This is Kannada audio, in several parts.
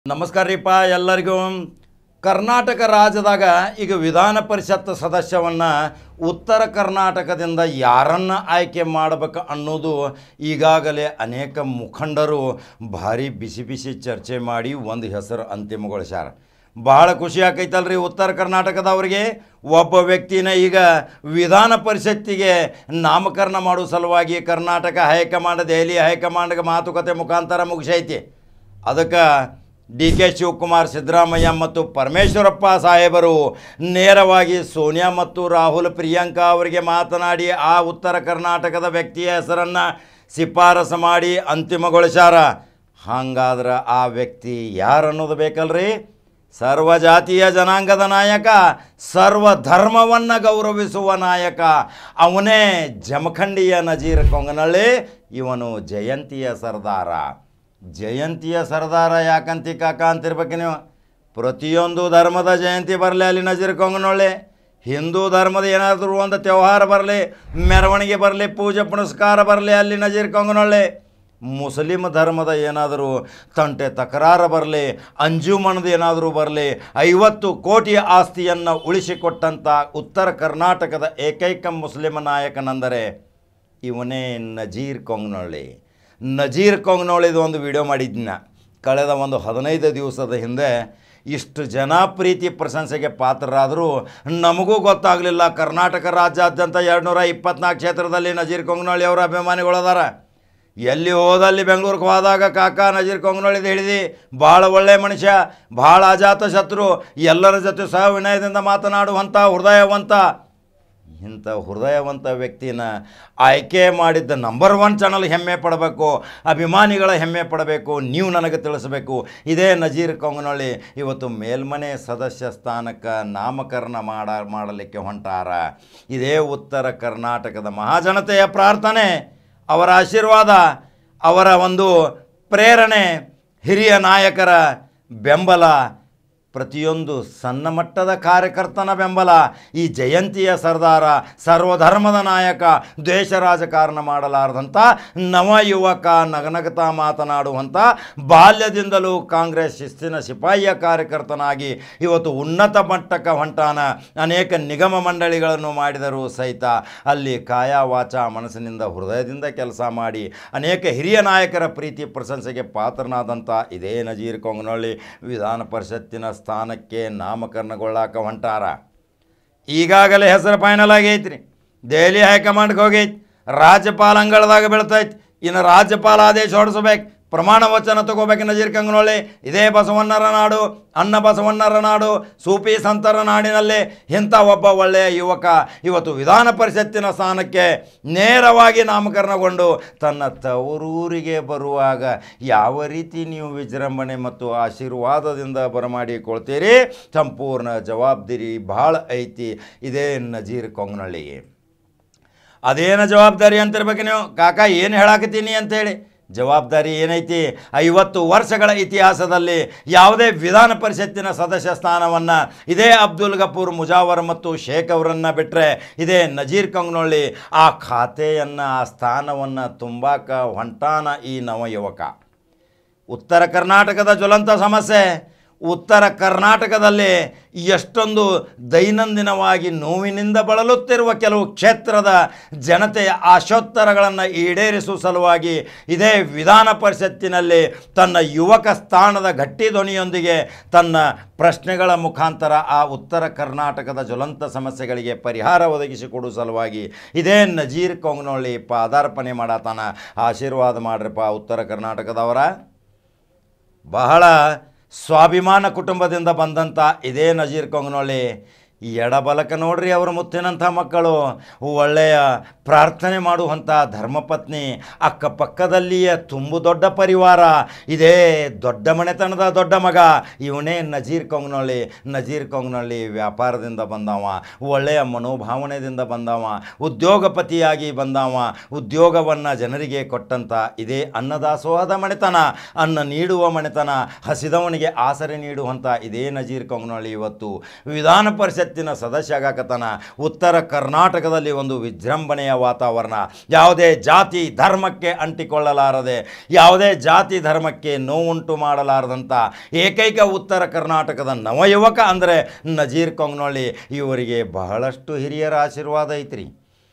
ನಮಸ್ಕಾರ ರೀಪ ಎಲ್ಲರಿಗೂ ಕರ್ನಾಟಕ ರಾಜ್ಯದಾಗ ಈಗ ವಿಧಾನ ಪರಿಷತ್ ಸದಸ್ಯವನ್ನ ಉತ್ತರ ಕರ್ನಾಟಕದಿಂದ ಯಾರನ್ನ ಆಯ್ಕೆ ಮಾಡಬೇಕು ಅನ್ನೋದು ಈಗಾಗಲೇ ಅನೇಕ ಮುಖಂಡರು ಭಾರಿ ಬಿಸಿ ಬಿಸಿ ಚರ್ಚೆ ಮಾಡಿ ಒಂದು ಹೆಸರು ಅಂತಿಮಗೊಳಿಸ್ಯಾರ. ಬಹಳ ಖುಷಿ ಆಕೈತಲ್ರಿ ಉತ್ತರ ಕರ್ನಾಟಕದವರಿಗೆ ಒಬ್ಬ ವ್ಯಕ್ತಿನ ಈಗ ವಿಧಾನ ಪರಿಷತ್ತಿಗೆ ನಾಮಕರಣ ಮಾಡೋ ಸಲುವಾಗಿ ಕರ್ನಾಟಕ ಹೈಕಮಾಂಡ್ ದೆಹಲಿ ಹೈಕಮಾಂಡ್ಗೆ ಮಾತುಕತೆ ಮುಖಾಂತರ ಮುಗಿಸೈತಿ. ಅದಕ್ಕೆ ಡಿ.ಕೆ. ಶಿವಕುಮಾರ್, ಸಿದ್ದರಾಮಯ್ಯ ಮತ್ತು ಪರಮೇಶ್ವರಪ್ಪ ಸಾಹೇಬರು ನೇರವಾಗಿ ಸೋನಿಯಾ ಮತ್ತು ರಾಹುಲ್, ಪ್ರಿಯಾಂಕಾ ಅವರಿಗೆ ಮಾತನಾಡಿ ಆ ಉತ್ತರ ಕರ್ನಾಟಕದ ವ್ಯಕ್ತಿಯ ಹೆಸರನ್ನು ಶಿಫಾರಸು ಮಾಡಿ ಅಂತಿಮಗೊಳಿಸ್ಯಾರ. ಹಾಗಾದ್ರೆ ಆ ವ್ಯಕ್ತಿ ಯಾರು ಅನ್ನೋದು ಬೇಕಲ್ರಿ? ಸರ್ವಜಾತಿಯ ಜನಾಂಗದ ನಾಯಕ, ಸರ್ವಧರ್ಮವನ್ನು ಗೌರವಿಸುವ ನಾಯಕ, ಅವನೇ ಜಮಖಂಡಿಯ ನಜೀರ್ ಕೊಂಗನಳ್ಳಿ. ಇವನು ಜಯಂತಿಯ ಸರ್ದಾರ. ಜಯಂತಿಯ ಸರ್ದಾರ ಯಾಕಂತಿ ಕಾಕ ಅಂತಿರ್ಬೇಕು ನೀವು. ಪ್ರತಿಯೊಂದು ಧರ್ಮದ ಜಯಂತಿ ಬರಲಿ ಅಲ್ಲಿ ನಜೀರ್ ಕೊಂಗನೊಳ್ಳಿ. ಹಿಂದೂ ಧರ್ಮದ ಏನಾದರೂ ಒಂದು ತ್ಯವಹಾರ ಬರಲಿ, ಮೆರವಣಿಗೆ ಬರಲಿ, ಪೂಜೆ ಪುನಸ್ಕಾರ ಬರಲಿ ಅಲ್ಲಿ ನಜೀರ್ ಕೊಂಗನೊಳ್ಳಿ. ಮುಸ್ಲಿಂ ಧರ್ಮದ ಏನಾದರೂ ತಂಟೆ ತಕರಾರು ಬರಲಿ, ಅಂಜುಮನದ ಏನಾದರೂ ಬರಲಿ, 50 ಕೋಟಿ ಆಸ್ತಿಯನ್ನು ಉಳಿಸಿಕೊಟ್ಟಂಥ ಉತ್ತರ ಕರ್ನಾಟಕದ ಏಕೈಕ ಮುಸ್ಲಿಂ ನಾಯಕನೆಂದರೆ ಇವನೇ ನಜೀರ್ ಕೊಂಗನೊಳ್ಳಿ. ನಜೀರ್ ಕೊಂಗನೊಳ್ಳಿದು ಒಂದು ವಿಡಿಯೋ ಮಾಡಿದ್ನ ಕಳೆದ ಒಂದು 15 ದಿವಸದ ಹಿಂದೆ. ಇಷ್ಟು ಜನ ಪ್ರೀತಿ ಪ್ರಶಂಸೆಗೆ ಪಾತ್ರರಾದರೂ ನಮಗೂ ಗೊತ್ತಾಗಲಿಲ್ಲ ಕರ್ನಾಟಕ ರಾಜ್ಯಾದ್ಯಂತ 224 ಕ್ಷೇತ್ರದಲ್ಲಿ ನಜೀರ್ ಕೊಂಗನೊಳ್ಳಿ ಅವರ ಅಭಿಮಾನಿಗಳದಾರ. ಎಲ್ಲಿ ಹೋದಲ್ಲಿ ಬೆಂಗಳೂರಿಗೆ ಹೋದಾಗ ಕಾಕ ನಜೀರ್ ಕೊಂಗನೊಳ್ಳಿದು ಹೇಳಿದಿ, ಭಾಳ ಒಳ್ಳೆಯ ಮನುಷ್ಯ, ಭಾಳ ಅಜಾತ ಶತ್ರು, ಎಲ್ಲರ ಜೊತೆ ಸಹ ವಿನಯದಿಂದ ಮಾತನಾಡುವಂಥ ಹೃದಯವಂತ. ಇಂಥ ಹೃದಯವಂತ ವ್ಯಕ್ತಿನ ಆಯ್ಕೆ ಮಾಡಿದ್ದ ನಂಬರ್ 1 ಚಾನಲ್ ಹೆಮ್ಮೆ ಪಡಬೇಕು, ಅಭಿಮಾನಿಗಳ ಹೆಮ್ಮೆ ಪಡಬೇಕು, ನೀವು ನನಗೆ ತಿಳಿಸಬೇಕು. ಇದೇ ನಜೀರ್ ಕೊಂಗನೊಳ್ಳಿ ಇವತ್ತು ಮೇಲ್ಮನೆ ಸದಸ್ಯ ಸ್ಥಾನಕ್ಕೆ ನಾಮಕರಣ ಮಾಡಲಿಕ್ಕೆ ಹೊಂಟಾರ. ಇದೇ ಉತ್ತರ ಕರ್ನಾಟಕದ ಮಹಾಜನತೆಯ ಪ್ರಾರ್ಥನೆ, ಅವರ ಆಶೀರ್ವಾದ, ಅವರ ಒಂದು ಪ್ರೇರಣೆ, ಹಿರಿಯ ನಾಯಕರ ಬೆಂಬಲ, ಪ್ರತಿಯೊಂದು ಸಣ್ಣ ಮಟ್ಟದ ಕಾರ್ಯಕರ್ತನ ಬೆಂಬಲ, ಈ ಜಯಂತಿಯ ಸರ್ದಾರ, ಸರ್ವಧರ್ಮದ ನಾಯಕ, ದ್ವೇಷ ರಾಜಕಾರಣ ಮಾಡಲಾರದಂಥ ನವ ಯುವಕ, ನಗನಗತಾ ಮಾತನಾಡುವಂಥ, ಬಾಲ್ಯದಿಂದಲೂ ಕಾಂಗ್ರೆಸ್ ಶಿಸ್ತಿನ ಸಿಪಾಯಿಯ ಕಾರ್ಯಕರ್ತನಾಗಿ ಇವತ್ತು ಉನ್ನತ ಮಟ್ಟಕ್ಕೆ ಹೊಂಟಾನ. ಅನೇಕ ನಿಗಮ ಮಂಡಳಿಗಳನ್ನು ಮಾಡಿದರೂ ಸಹಿತ ಅಲ್ಲಿ ಕಾಯ ವಾಚ ಮನಸ್ಸಿನಿಂದ ಹೃದಯದಿಂದ ಕೆಲಸ ಮಾಡಿ ಅನೇಕ ಹಿರಿಯ ನಾಯಕರ ಪ್ರೀತಿ ಪ್ರಶಂಸೆಗೆ ಪಾತ್ರನಾದಂಥ ಇದೇ ನಜೀರ್ ಕೊಂಗನೊಳ್ಳಿ ವಿಧಾನ ಪರಿಷತ್ತಿನ ಸ್ಥಾನಕ್ಕೆ ನಾಮಕರಣಗೊಳ್ಳಾಕ ಹೊಂಟಾರ. ಈಗಾಗಲೇ ಹೆಸರು ಫೈನಲ್ ಆಗೈತ್ರಿ. ದೆಹಲಿ ಹೈಕಮಾಂಡ್ಗೆ ಹೋಗೈತಿ, ರಾಜ್ಯಪಾಲ ಅಂಗಳದಾಗ ಬೀಳ್ತೈತಿ. ಇನ್ನು ರಾಜ್ಯಪಾಲ ಆದೇಶ ಹೊರಡಿಸ್ಬೇಕು, ಪ್ರಮಾಣ ವಚನ ತಗೋಬೇಕು ನಜೀರ್ ಕೊಂಗನೊಳ್ಳಿ. ಇದೇ ಬಸವಣ್ಣರ ನಾಡು, ಅನ್ನ ಬಸವಣ್ಣರ ನಾಡು, ಸೂಫಿ ಸಂತರ ನಾಡಿನಲ್ಲಿ ಇಂಥ ಒಬ್ಬ ಒಳ್ಳೆಯ ಯುವಕ ಇವತ್ತು ವಿಧಾನ ಪರಿಷತ್ತಿನ ಸ್ಥಾನಕ್ಕೆ ನೇರವಾಗಿ ನಾಮಕರಣಗೊಂಡು ತನ್ನ ತವರೂರಿಗೆ ಬರುವಾಗ ಯಾವ ರೀತಿ ನೀವು ವಿಜೃಂಭಣೆ ಮತ್ತು ಆಶೀರ್ವಾದದಿಂದ ಬರಮಾಡಿಕೊಳ್ತೀರಿ, ಸಂಪೂರ್ಣ ಜವಾಬ್ದಾರಿ ಭಾಳ ಐತಿ ಇದೇ ನಜೀರ್ ಕೊಂಗನೊಳ್ಳಿಗೆ. ಅದೇನು ಜವಾಬ್ದಾರಿ ಅಂತಿರ್ಬೇಕು ನೀವು ಕಾಕ, ಏನು ಹೇಳಾಕತ್ತೀನಿ ಅಂಥೇಳಿ. ಜವಾಬ್ದಾರಿ ಏನೈತಿ? 50 ವರ್ಷಗಳ ಇತಿಹಾಸದಲ್ಲಿ ಯಾವುದೇ ವಿಧಾನ ಪರಿಷತ್ತಿನ ಸದಸ್ಯ ಸ್ಥಾನವನ್ನು ಇದೇ ಅಬ್ದುಲ್ ಗಫೂರ್ ಮುಜಾವರ್ ಮತ್ತು ಶೇಖ್ ಅವರನ್ನು ಬಿಟ್ಟರೆ ಇದೇ ನಜೀರ್ ಕೊಂಗನೊಳ್ಳಿ ಆ ಖಾತೆಯನ್ನು, ಆ ಸ್ಥಾನವನ್ನು ತುಂಬಾಕ ಹೊಂಟಾನ ಈ ನವಯುವಕ. ಉತ್ತರ ಕರ್ನಾಟಕದ ಜ್ವಲಂತ ಸಮಸ್ಯೆ, ಉತ್ತರ ಕರ್ನಾಟಕದಲ್ಲಿ ಎಷ್ಟೊಂದು ದೈನಂದಿನವಾಗಿ ನೋವಿನಿಂದ ಬಳಲುತ್ತಿರುವ ಕೆಲವು ಕ್ಷೇತ್ರದ ಜನತೆಯ ಆಶೋತ್ತರಗಳನ್ನು ಈಡೇರಿಸುವ ಸಲುವಾಗಿ ಇದೇ ವಿಧಾನ ಪರಿಷತ್ತಿನಲ್ಲಿ ತನ್ನ ಯುವಕ ಸ್ಥಾನದ ಗಟ್ಟಿ ಧ್ವನಿಯೊಂದಿಗೆ ತನ್ನ ಪ್ರಶ್ನೆಗಳ ಮುಖಾಂತರ ಆ ಉತ್ತರ ಕರ್ನಾಟಕದ ಜ್ವಲಂತ ಸಮಸ್ಯೆಗಳಿಗೆ ಪರಿಹಾರ ಒದಗಿಸಿಕೊಡುವ ಸಲುವಾಗಿ ಇದೇ ನಜೀರ್ ಕೊಂಗನೊಳ್ಳಿ ಪಾದಾರ್ಪಣೆ ಮಾಡತಾನ. ಆಶೀರ್ವಾದ ಮಾಡ್ರಪ್ಪ ಉತ್ತರ ಕರ್ನಾಟಕದವರ. ಬಹಳ ಸ್ವಾಭಿಮಾನ ಕುಟುಂಬದಿಂದ ಬಂದಂಥ ಇದೇ ನಜೀರ್ ಕೊಂಗನೊಳ್ಳಿ ಎಡಬಲಕ ನೋಡ್ರಿ ಅವ್ರ ಮುತ್ತಿನಂಥ ಮಕ್ಕಳು, ಒಳ್ಳೆಯ ಪ್ರಾರ್ಥನೆ ಮಾಡುವಂಥ ಧರ್ಮಪತ್ನಿ, ಅಕ್ಕಪಕ್ಕದಲ್ಲಿಯೇ ತುಂಬು ದೊಡ್ಡ ಪರಿವಾರ, ಇದೇ ದೊಡ್ಡ ಮನೆತನದ ದೊಡ್ಡ ಮಗ ಇವನೇ ನಜೀರ್ ಕೊಂಗನೊಳ್ಳಿ. ನಜೀರ್ ಕೊಂಗನೊಳ್ಳಿ ವ್ಯಾಪಾರದಿಂದ ಬಂದವ, ಒಳ್ಳೆಯ ಮನೋಭಾವನೆಯಿಂದ ಬಂದವ, ಉದ್ಯೋಗಪತಿಯಾಗಿ ಬಂದವ, ಉದ್ಯೋಗವನ್ನು ಜನರಿಗೆ ಕೊಟ್ಟಂಥ ಇದೇ ಅನ್ನದಾಸೋಹದ ಮನೆತನ, ಅನ್ನ ನೀಡುವ ಮನೆತನ, ಹಸಿದವನಿಗೆ ಆಸರೆ ನೀಡುವಂಥ ಇದೇ ನಜೀರ್ ಕೊಂಗನೊಳ್ಳಿ ಇವತ್ತು ವಿಧಾನ ಪರಿಷತ್ ಪರಿಷತ್ತಿನ ಸದಸ್ಯ ಆಗಾಕತ್ತಾನ. ಉತ್ತರ ಕರ್ನಾಟಕದಲ್ಲಿ ಒಂದು ವಿಜೃಂಭಣೆಯ ವಾತಾವರಣ, ಯಾವುದೇ ಜಾತಿ ಧರ್ಮಕ್ಕೆ ಅಂಟಿಕೊಳ್ಳಲಾರದೆ, ಯಾವುದೇ ಜಾತಿ ಧರ್ಮಕ್ಕೆ ನೋವುಂಟು ಮಾಡಲಾರದಂಥ ಏಕೈಕ ಉತ್ತರ ಕರ್ನಾಟಕದ ನವಯುವಕ ಅಂದರೆ ನಜೀರ್ ಕೊಂಗ್ನೊಳ್ಳಿ. ಇವರಿಗೆ ಬಹಳಷ್ಟು ಹಿರಿಯರ ಆಶೀರ್ವಾದ ಐತ್ರಿ.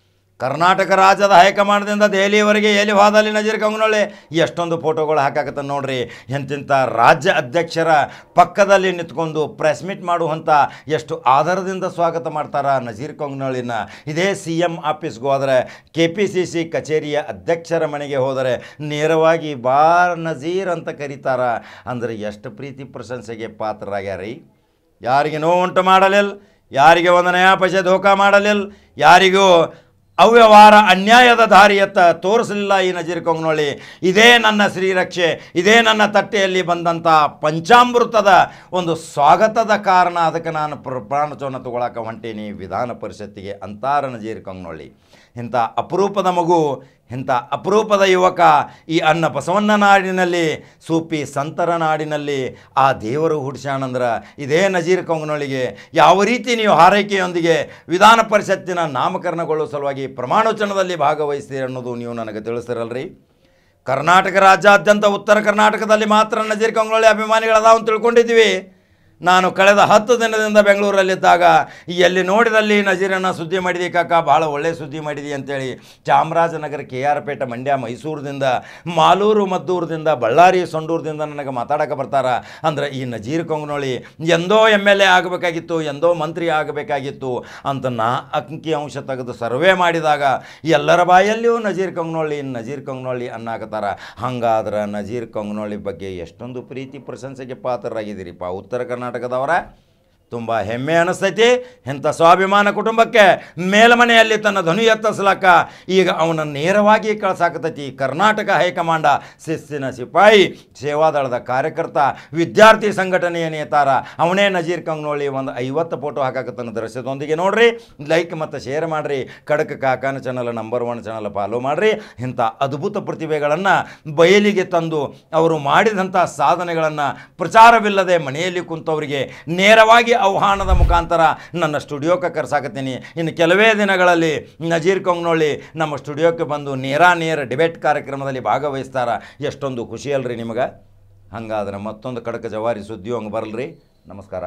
ಕರ್ನಾಟಕ ರಾಜ್ಯದ ಹೈಕಮಾಂಡ್ದಿಂದ ದೆಹಲಿಯವರೆಗೆ ಎಲ್ಲಿ ಹೋದಲ್ಲಿ ನಜೀರ್ ಕೊಂಗ್ನೊಳ್ಳಿ ಎಷ್ಟೊಂದು ಫೋಟೋಗಳು ಹಾಕಾಕತ್ತ ನೋಡ್ರಿ. ಎಂತಿಂಥ ರಾಜ್ಯ ಅಧ್ಯಕ್ಷರ ಪಕ್ಕದಲ್ಲಿ ನಿಂತ್ಕೊಂಡು ಪ್ರೆಸ್ ಮೀಟ್ ಮಾಡುವಂಥ ಎಷ್ಟು ಆಧಾರದಿಂದ ಸ್ವಾಗತ ಮಾಡ್ತಾರೆ ನಜೀರ್ ಕೊಂಗ್ನೊಳ್ಳಿನ. ಇದೇ CM ಆಫೀಸ್ಗೆ ಹೋದರೆ, KPCC ಕಚೇರಿಯ ಅಧ್ಯಕ್ಷರ ಮನೆಗೆ ಹೋದರೆ ನೇರವಾಗಿ ನಜೀರ್ ಅಂತ ಕರೀತಾರ. ಅಂದರೆ ಎಷ್ಟು ಪ್ರೀತಿ ಪ್ರಶಂಸೆಗೆ ಪಾತ್ರರಾಗ್ಯಾರಿ. ಯಾರಿಗೆ ನೋವುಂಟು ಮಾಡಲಿಲ್ಲ, ಯಾರಿಗೆ ಒಂದು ನಯಾ ಪೈಸೆ ಧೋಕಾ ಮಾಡಲಿಲ್ಲ, ಯಾರಿಗೂ ಅವ್ಯವಹಾರ ಅನ್ಯಾಯದ ದಾರಿಯತ್ತ ತೋರಿಸಲಿಲ್ಲ ಈ ನಜೀರ್ ಕೊಂಗ್ನೊಳ್ಳಿ. ಇದೇ ನನ್ನ ಶ್ರೀರಕ್ಷೆ, ಇದೇ ನನ್ನ ತಟ್ಟೆಯಲ್ಲಿ ಬಂದಂಥ ಪಂಚಾಮೃತದ ಒಂದು ಸ್ವಾಗತದ ಕಾರಣ. ಅದಕ್ಕೆ ನಾನು ಪ್ರಾಣಚೋನ ತಗೊಳಕ್ಕೆ ಹೊಂಟೀನಿ ವಿಧಾನ ಪರಿಷತ್ತಿಗೆ ಅಂತಾರ ನಜೀರ್ ಕೊಂಗ್ನೊಳ್ಳಿ. ಇಂಥ ಅಪರೂಪದ ಮಗು, ಇಂಥ ಅಪರೂಪದ ಯುವಕ ಈ ಅನ್ನ ಬಸವಣ್ಣ ನಾಡಿನಲ್ಲಿ, ಸೂಪಿ ಸಂತರ ನಾಡಿನಲ್ಲಿ ಆ ದೇವರು ಹುಡ್ಸ್ಯಾಣಂದ್ರೆ ಇದೇ ನಜೀರ್ ಕೊಂಗ್ನೊಳ್ಳಿಗೆ. ಯಾವ ರೀತಿ ನೀವು ಹಾರೈಕೆಯೊಂದಿಗೆ ವಿಧಾನ ಪರಿಷತ್ತಿನ ನಾಮಕರಣಗೊಳ್ಳುವ ಸಲುವಾಗಿ ಪ್ರಮಾಣವಚನದಲ್ಲಿ ಭಾಗವಹಿಸ್ತೀರಿ ಅನ್ನೋದು ನೀವು ನನಗೆ ತಿಳಿಸ್ತಿರಲ್ರಿ. ಕರ್ನಾಟಕ ರಾಜ್ಯಾದ್ಯಂತ ಉತ್ತರ ಕರ್ನಾಟಕದಲ್ಲಿ ಮಾತ್ರ ನಜೀರ್ ಕೊಂಗ್ನೊಳ್ಳಿ ಅಭಿಮಾನಿಗಳದಾವ ಅಂತ ತಿಳ್ಕೊಂಡಿದ್ದೀವಿ. ನಾನು ಕಳೆದ 10 ದಿನದಿಂದ ಬೆಂಗಳೂರಲ್ಲಿದ್ದಾಗ ಎಲ್ಲಿ ನೋಡಿದಲ್ಲಿ ನಜೀರನ್ನು ಸುದ್ದಿ ಮಾಡಿದಿ ಕಾಕ, ಭಾಳ ಒಳ್ಳೆಯ ಸುದ್ದಿ ಮಾಡಿದಿ ಅಂತೇಳಿ ಚಾಮರಾಜನಗರ, KR ಪೇಟೆ, ಮಂಡ್ಯ, ಮೈಸೂರದಿಂದ, ಮಾಲೂರು, ಮದ್ದೂರದಿಂದ, ಬಳ್ಳಾರಿ, ಸಂಡೂರದಿಂದ ನನಗೆ ಮಾತಾಡಕ್ಕೆ ಬರ್ತಾರೆ. ಅಂದರೆ ಈ ನಜೀರ್ ಕೊಂಗ್ನೊಳ್ಳಿ ಎಂದೋ MLA ಆಗಬೇಕಾಗಿತ್ತು, ಎಂದೋ ಮಂತ್ರಿ ಆಗಬೇಕಾಗಿತ್ತು ಅಂತ ಅಂಕಿ ಅಂಶ ತೆಗೆದು ಸರ್ವೆ ಮಾಡಿದಾಗ ಎಲ್ಲರ ಬಾಯಲ್ಲಿಯೂ ನಜೀರ್ ಕೊಂಗ್ನೊಳ್ಳಿ ಅನ್ನಾಕತ್ತಾರ. ಹಂಗಾದ್ರೆ ನಜೀರ್ ಕೊಂಗ್ನೊಳ್ಳಿ ಬಗ್ಗೆ ಎಷ್ಟೊಂದು ಪ್ರೀತಿ ಪ್ರಶಂಸೆಗೆ ಪಾತ್ರರಾಗಿದ್ದೀರಿಪ್ಪ ಉತ್ತರ ಕರ್ನಾಟಕದವರ. ತುಂಬ ಹೆಮ್ಮೆ ಅನಿಸ್ತೈತಿ. ಇಂಥ ಸ್ವಾಭಿಮಾನ ಕುಟುಂಬಕ್ಕೆ ಮೇಲ್ಮನೆಯಲ್ಲಿ ತನ್ನ ಧ್ವನಿ ಎತ್ತಿಸ್ಲಕ್ಕ ಈಗ ಅವನ ನೇರವಾಗಿ ಕಳ್ಸಾಕತೈತಿ ಕರ್ನಾಟಕ ಹೈಕಮಾಂಡ. ಶಿಸ್ತಿನ ಸಿಪಾಯಿ, ಸೇವಾದಳದ ಕಾರ್ಯಕರ್ತ, ವಿದ್ಯಾರ್ಥಿ ಸಂಘಟನೆಯ ನೇತಾರ ಅವನೇ ನಜೀರ್ ಕೊಂಗ್ನೊಳ್ಳಿ. ಒಂದು 50 ಫೋಟೋ ಹಾಕಾಕತ್ತನ ದೃಶ್ಯದೊಂದಿಗೆ ನೋಡ್ರಿ, ಲೈಕ್ ಮತ್ತು ಶೇರ್ ಮಾಡಿರಿ. ಖಡಕ್ ಕಾಕಾನ ಚಾನಲ್ ನಂಬರ್ 1 ಚಾನಲ್ ಫಾಲೋ ಮಾಡಿರಿ. ಇಂಥ ಅದ್ಭುತ ಪ್ರತಿಭೆಗಳನ್ನು ಬಯಲಿಗೆ ತಂದು ಅವರು ಮಾಡಿದಂಥ ಸಾಧನೆಗಳನ್ನು ಪ್ರಚಾರವಿಲ್ಲದೆ ಮನೆಯಲ್ಲಿ ಕುಂತವರಿಗೆ ನೇರವಾಗಿ ಆಹ್ವಾನದ ಮುಖಾಂತರ ನನ್ನ ಸ್ಟುಡಿಯೋಕ್ಕೆ ಕರ್ಸಾಕತ್ತೀನಿ. ಇನ್ನು ಕೆಲವೇ ದಿನಗಳಲ್ಲಿ ನಜೀರ್ ಕೊಂಗ್ನೊಳ್ಳಿ ನಮ್ಮ ಸ್ಟುಡಿಯೋಕ್ಕೆ ಬಂದು ನೇರ ಡಿಬೇಟ್ ಕಾರ್ಯಕ್ರಮದಲ್ಲಿ ಭಾಗವಹಿಸ್ತಾರ. ಎಷ್ಟೊಂದು ಖುಷಿ ಅಲ್ರಿ ನಿಮಗೆ. ಹಂಗಾದ್ರೆ ಮತ್ತೊಂದು ಖಡಕ ಜವಾರಿ ಸುದ್ದಿ ಹಂಗೆ ಬರಲ್ರಿ. ನಮಸ್ಕಾರ.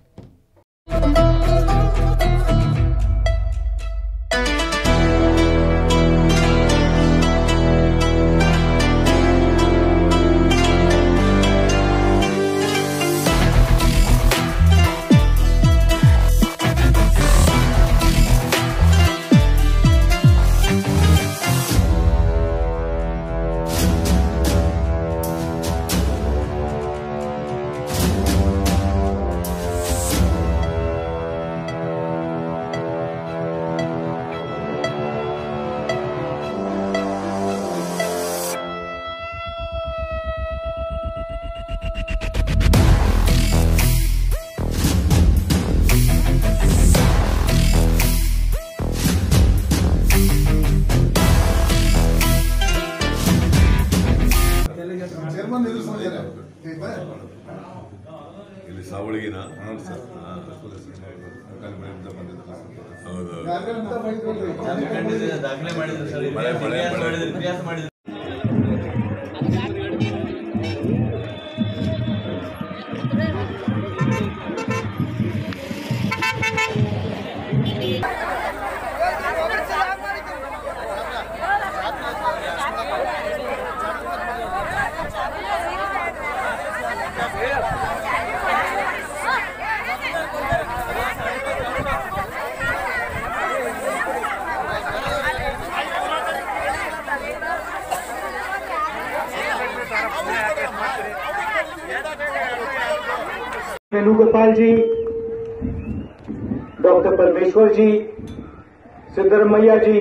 ಇಲ್ಲಿ ಸಾವಳಿಗಿನ ದಾಖಲೆ ಮಾಡಿದ್ರು. वेणुगोपाल जी, डॉक्टर परमेश्वर जी, सिद्धरमैया जी,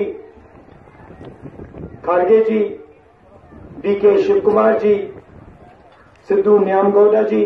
खारगे जी, DK शिव कुमार जी, सिद्धू न्यामगौड़ा जी,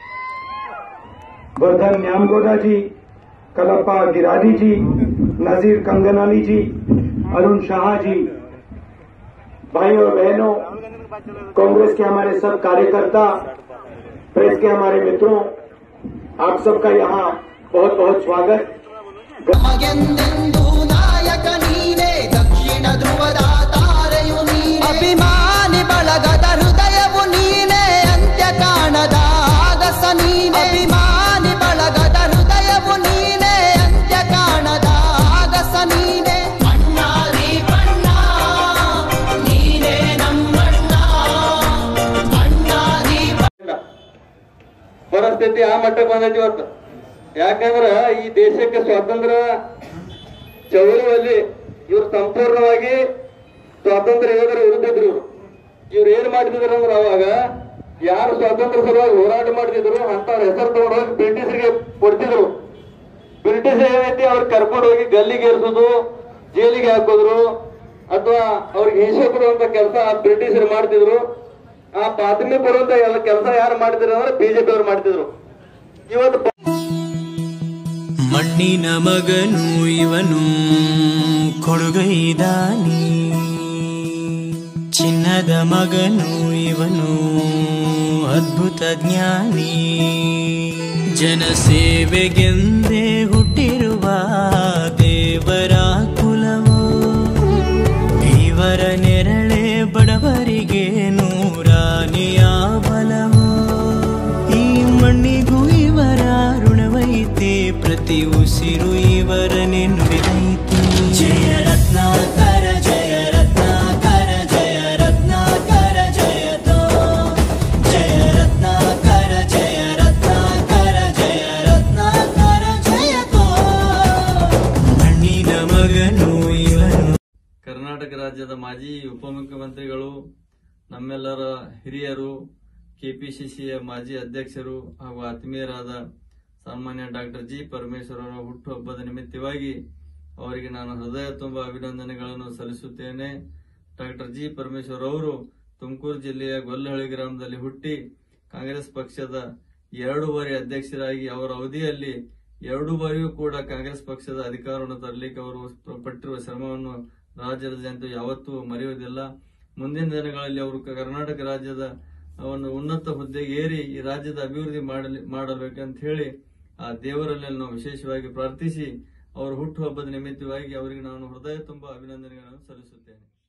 वर्धन न्यामगौड़ा जी, कलप्पा गिरादी जी, नजीर कंगनाली जी, अरुण शाह जी, भाई और बहनों, कांग्रेस के हमारे सब कार्यकर्ता, प्रेस के हमारे मित्रों, आप सबका यहाँ बहुत बहुत स्वागत। ಮಗೆಂದೆಂದು ನಾಯಕ ನೀನೇ, ದಕ್ಷಿಣ ಧ್ರುವದ ತಾರೆಯು ನೀನೇ, ಅಭಿಮಾನಿ ಬಳಗದ ಹೃದಯವು ನೀನೇ, ಅಂತ್ಯ ಕಾಣದ ಆಗಸ ನೀನೇ, ಅಭಿಮಾನಿ ಬಳಗದ ಹೃದಯವು ನೀನೇ, ಅಂತ್ಯ ಕಾಣದ ಆಗಸ ನೀನೇ. ಅಣ್ಣಾದಿ ಬಣ್ಣ ನೀನೇ ನಮ್ಮಣ್ಣ, ಅಣ್ಣಾದಿ ಪರಿಸ್ಥಿತಿ ಆ ಮಟ್ಟಕ್ಕೆ ಬಂದೈತಿ ಇವತ್ತು. ಯಾಕಂದ್ರ ಈ ದೇಶಕ್ಕೆ ಸ್ವಾತಂತ್ರ್ಯ ಚಳುವಳಿಯಲ್ಲಿ ಇವ್ರು ಸಂಪೂರ್ಣವಾಗಿ ಸ್ವಾತಂತ್ರ್ಯ ಯೋಧರ ವಿರುದ್ಧ ಇದ್ರು. ಇವ್ರು ಏನ್ ಮಾಡ್ತಿದ್ರು ಅಂದ್ರೆ ಅವಾಗ ಯಾರು ಸ್ವಾತಂತ್ರ್ಯ ಸಲುವಾಗಿ ಹೋರಾಟ ಮಾಡ್ತಿದ್ರು ಅಂತವ್ರ ಹೆಸರು ತಗೊಂಡೋಗಿ ಬ್ರಿಟಿಷರಿಗೆ ಕೊಡ್ತಿದ್ರು. ಬ್ರಿಟಿಷ್ ಏನೈತಿ ಅವ್ರಿಗೆ ಕರ್ಕೊಂಡು ಹೋಗಿ ಗಲ್ಲಿಗೆ ಏರಿಸೋದು, ಜೈಲಿಗೆ ಹಾಕೋದ್ರು, ಅಥವಾ ಅವ್ರಿಗೆ ಹಿಂಸೆ ಕೊಡುವಂತ ಕೆಲಸ ಬ್ರಿಟಿಷರು ಮಾಡ್ತಿದ್ರು. ಆ ಬಾತ್ಮಿ ಕೊಡುವಂತ ಎಲ್ಲ ಕೆಲಸ ಯಾರು ಮಾಡ್ತಿದ್ರು ಅಂದ್ರೆ ಬಿಜೆಪಿ ಅವ್ರು ಮಾಡ್ತಿದ್ರು. ಇವತ್ತು ಮಣ್ಣಿನ ಮಗನು ಇವನು ಕೊಡುಗೈದಾನಿ, ಚಿನ್ನದ ಮಗನು ಇವನು ಅದ್ಭುತ ಜ್ಞಾನಿ, ಜನಸೇವೆಗೆಂದೇ ಹುಟ್ಟಿರುವ ದೇವರ ಕುಲವು, ಇವರ ನೆರಳೆ ಬಡವರಿಗೆ ನೂರಾನೆಯ ಬಲವು, ಈ ಮಣ್ಣಿಗೂ ಇವರ ಋಣವೈತೆ, ಪ್ರತಿ ಉಸಿರು ಇವರನ್ನೇ ನುಡಿದೈತೆ. ಜಯ ರತ್ನಾಕರ ಜಯ ರತ್ನಾಕರ ಜಯ ರತ್ನಾಕರ ಜಯತೋ, ಜಯ ರತ್ನಾಕರ ಜಯ ರತ್ನಾಕರ ಜಯ ರತ್ನಾಕರ ಜಯತೋ, ಮಣ್ಣಿನ ಮಗನು ಇವನು. ಕರ್ನಾಟಕ ರಾಜ್ಯದ ಮಾಜಿ ಉಪಮುಖ್ಯಮಂತ್ರಿಗಳು, ನಮ್ಮೆಲ್ಲರ ಹಿರಿಯರು, ಕೆಪಿಸಿಸಿಯ ಮಾಜಿ ಅಧ್ಯಕ್ಷರು ಹಾಗೂ ಆತ್ಮೀಯರಾದ ಸನ್ಮಾನ್ಯ ಡಾಕ್ಟರ್ ಜಿ ಪರಮೇಶ್ವರ್ ಅವರ ಹುಟ್ಟುಹಬ್ಬದ ನಿಮಿತ್ತವಾಗಿ ಅವರಿಗೆ ನಾನು ಹೃದಯ ತುಂಬ ಅಭಿನಂದನೆಗಳನ್ನು ಸಲ್ಲಿಸುತ್ತೇನೆ. ಡಾಕ್ಟರ್ ಜಿ ಪರಮೇಶ್ವರ್ ಅವರು ತುಮಕೂರು ಜಿಲ್ಲೆಯ ಗೊಲ್ಲಹಳ್ಳಿ ಗ್ರಾಮದಲ್ಲಿ ಹುಟ್ಟಿ ಕಾಂಗ್ರೆಸ್ ಪಕ್ಷದ 2 ಬಾರಿ ಅಧ್ಯಕ್ಷರಾಗಿ ಅವರ ಅವಧಿಯಲ್ಲಿ 2 ಬಾರಿಯೂ ಕೂಡ ಕಾಂಗ್ರೆಸ್ ಪಕ್ಷದ ಅಧಿಕಾರವನ್ನು ತರಲಿಕ್ಕೆ ಅವರು ಪಟ್ಟಿರುವ ಶ್ರಮವನ್ನು ರಾಜ್ಯದ ಜನತೆ ಯಾವತ್ತೂ ಮರೆಯುವುದಿಲ್ಲ. ಮುಂದಿನ ದಿನಗಳಲ್ಲಿ ಅವರು ಕರ್ನಾಟಕ ರಾಜ್ಯದ ಒಂದು ಉನ್ನತ ಹುದ್ದೆಗೆ ಏರಿ ಈ ರಾಜ್ಯದ ಅಭಿವೃದ್ಧಿ ಮಾಡಬೇಕಂತ ಹೇಳಿ ಆ ದೇವರಲ್ಲಿ ನಾವು ವಿಶೇಷವಾಗಿ ಪ್ರಾರ್ಥಿಸಿ ಅವರ ಹುಟ್ಟುಹಬ್ಬದ ನಿಮಿತ್ತವಾಗಿ ಅವರಿಗೆ ನಾನು ಹೃದಯ ತುಂಬ ಅಭಿನಂದನೆಗಳನ್ನು ಸಲ್ಲಿಸುತ್ತೇನೆ.